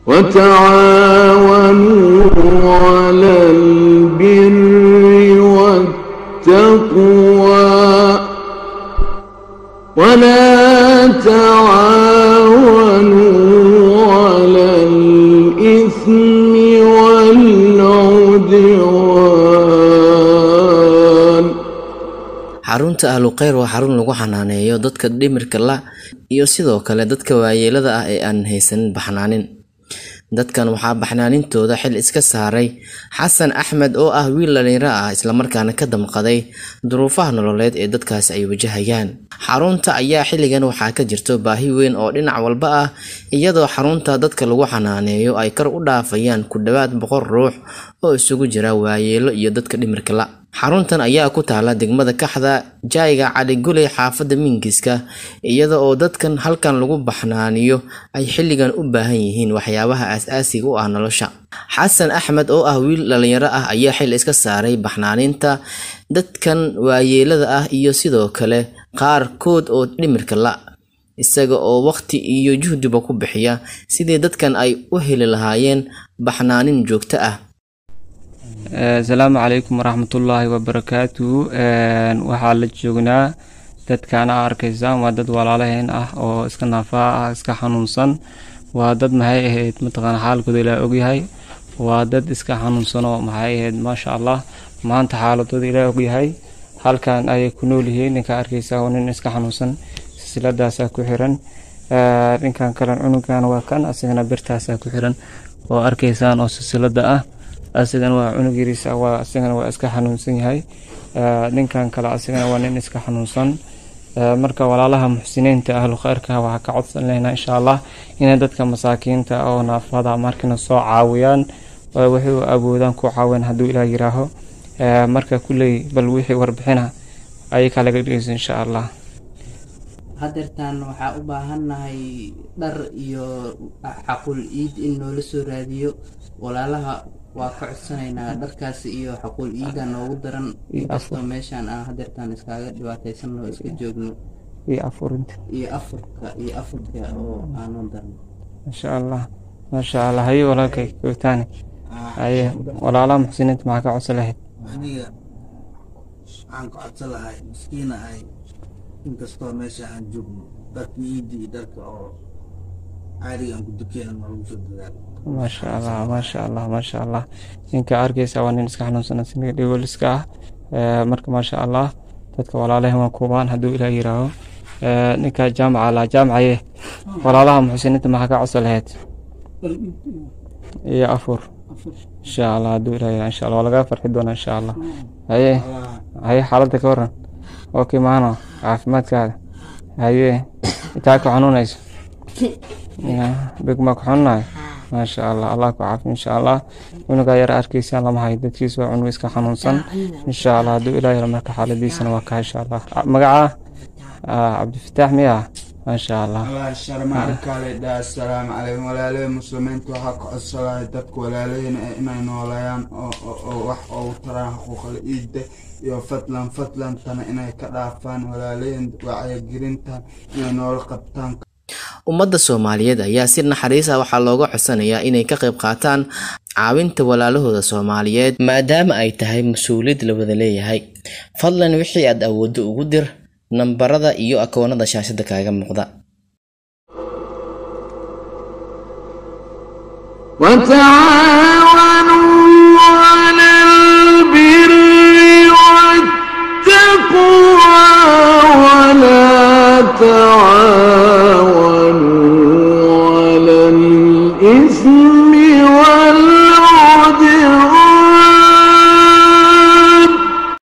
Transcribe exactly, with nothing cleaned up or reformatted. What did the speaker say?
وتعاونوا على البر والتقوى ولا تعاونوا على الإثم والعدوان. xarunta ahlu khayr waa xarun lagu xanaaneeyo dadka dhimirka la iyo sidoo kale dadka waayeelada ah ee aan haysan baxnaanin. dadkan waxaa baxnaanintooda xil iska saaray xasan axmed oo ah wiil dhalinyaro ah isla markaana ka damqaday duruufaha nololeed ee dadkaas ay wajahayaan. xarunta ayaa xilligan waxaa ka jirto baahi weyn oo dhinac walba ah, iyadoo xarunta dadka lagu xanaaneeyo ay kor u dhaafayaan ku dhawaad boqol ruux oo isugu jira waayeelo iyo dadka dhimirka la. xaruntan ayaa ku taala degmada Kaxda, Jayga Cali Guley, xaafadda Mingiska, iyada oo dadkan halkan lagu baxnaaniyo ay xilligan u baahan yihiin waxyaabaha aasaasiga u ah nolosha. xasan axmed oo ah wiil dhalinyaro ah ayaa xil iska saaray baxnaaninta dadkan waayeelada ah iyo sidoo kale qaarkood oo dhimirka la, isaga oo waqti iyo juhdiba ku bixiya sidii dadkan ay u heli lahaayeen baxnaanin joogto ah. السلام عليكم ورحمة الله وبركاته. waxaa la joognaa dadkana arkaysaan waa dad walaalaheen ah oo iska naafaa ah, iska xanuunsan. waa dad maxay ahayd mataqaan xaalkooda ilaa ogyahay. waa dad iska xanuunsan oo maxay ahayd maasha Allah maanta xaaladooda ilaa ogyahay. halkan ay ku nool yihiin ninka arkaysaa oo nin iska xanuunsan silsiladaas ku xiran. ninkan kale cunugan waa kan asagana birtaas ku xiran oo arkaysaan oo silsilada ah. asagana waa cunug yariis ah, waa asagana waa iska xanuunsan yahay. ninkan kale asagana waa nin iska xanuunsan. marka walaalaha muxsiniinta ahlu khayrka waxaa ka codsan leynaa insha Allah inay dadka masaakiinta oo naafada markina soo caawiyaan oo wixii uu awoodaan ku caawin hadduu Ilaahay yiraaho. marka kulay bal wixii warbixina ay kala dhigayso insha Allah. hadeertaan waxaa u baahanahay dhar iyo xaqul iid in noola soo raadiyo. walaalaha waa ka codsanaynaa dharkaas iyo xaqul iida noogu daran inkastoo meeshaan aan hadeertaan iskaaga dhibaataysan oo iska joogno iyo afurinta iyo afurka iyo afurka oo aanu daran insha Allah. maasha Allah hayo walaalkay koobtaani haye walaalaha muxsiniinta maxaa ka codsan lahayd? aniga waxaan ka codsan lahay miskiina ay inkastoo meesha aan joogno dharka iidi iyo dharka oo caadiga aan ku dukeena noogu soo dadaalo. ما شاء الله ما شاء الله ما شاء الله. إنك أرجع سواني نسكح نوصلنا سنة ديول نسكح مرك ما شاء الله تذكر ولا عليهم كوبان هدو إلى يراو. إنك جامعة على جامعة إيه ولا لهم حسين أنت ما حكى عسل هات يا أفور إن شاء الله هدو إلى إن شاء الله ولا غافر حدونا إن شاء الله. هاي هاي حالتك ورا أوكي معنا عافمات كذا هاي تاكو عنونا إيش بقمك حنا ما شاء الله. الله كعافي إن شاء الله. ونقا يرى أركيسي الله ما هيدا تيسو عنويسك حنونسن إن شاء الله. دو إلهي رمك حالة دي سنة وكا إن شاء الله. مقعة آه عبد الفتاح مياه ما شاء الله. الله الشرم عليك على السلام عليكم ولا عليه مسلمين توحق الصلاة تبك ولا علينا إيمان ولا يان أو وح أو ترى حقوق الإيد يو فتلان فتلان تنا إنا كرافان ولا علين وعي جرينتان إنا نور قبطان. ummadda Soomaaliyeed ayaa si naxariis ah waxaa looga codsanayaa inay ka qayb qaataan caawinta walaalahooda Soomaaliyeed maadaama ay tahay mas'uuliyad la wada leeyahay. fadlan wixii aad awooddo ugu dir nambarada iyo akoonada shaashada kaaga muuqda. تعاونوا على الإثم والعدوان